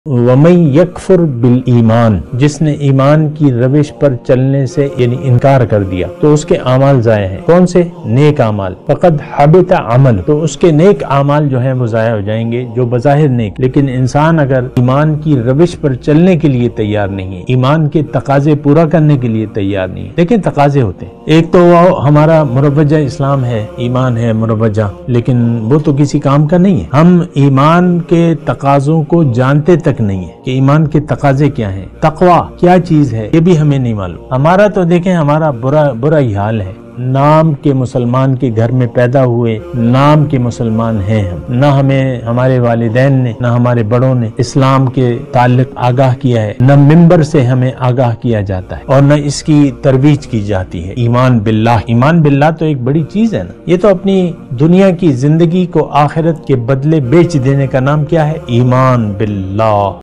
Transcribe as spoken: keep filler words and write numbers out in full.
وَمَن يَكْفُرْ بِالْإِيمَان، جس نے ایمان کی روش پر چلنے سے یعنی انکار کر دیا تو اس کے اعمال ضائع ہیں۔ کون سے؟ نیک اعمال۔ فَقَدْ حَبِطَ عَمَلُ، تو اس کے نیک اعمال جو ہیں وہ ضائع ہو جائیں گے جو بظاہر نیک، لیکن انسان اگر ایمان کی روش پر چلنے کے لیے تیار نہیں ہے، ایمان کے تقاضے پورا کرنے کے لیے تیار نہیں ہے، لیکن تقاضے ہوتے ہیں۔ ایک تو وہ ہمارا مروجہ اسلام ہے، ایمان ہے مروجہ، لیکن وہ تو کسی کام کا نہیں ہے۔ ہم ایمان کے تقاضوں کو جانتے تک نہیں ہے کہ ایمان کے تقاضے کیا ہیں، تقوی کیا چیز ہے، یہ بھی ہمیں نہیں معلوم۔ ہمارا تو دیکھیں ہمارا برا برا ہی حال ہے، نام کے مسلمان کے گھر میں پیدا ہوئے، نام کے مسلمان ہیں ہم، نہ ہمیں ہمارے والدین نے نہ ہمارے بڑوں نے اسلام کے تعلق آگاہ کیا ہے، نہ ممبر سے ہمیں آگاہ کیا جاتا ہے اور نہ اس کی ترویج کی جاتی ہے۔ ایمان باللہ، ایمان باللہ تو ایک بڑی چیز ہے نا، یہ تو اپنی دنیا کی زندگی کو آخرت کے بدلے بیچ دینے کا نام کیا ہے؟ ایمان باللہ۔